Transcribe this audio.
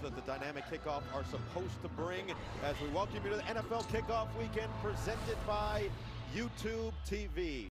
that the dynamic kickoff are supposed to bring as we welcome you to the NFL Kickoff Weekend presented by YouTube TV.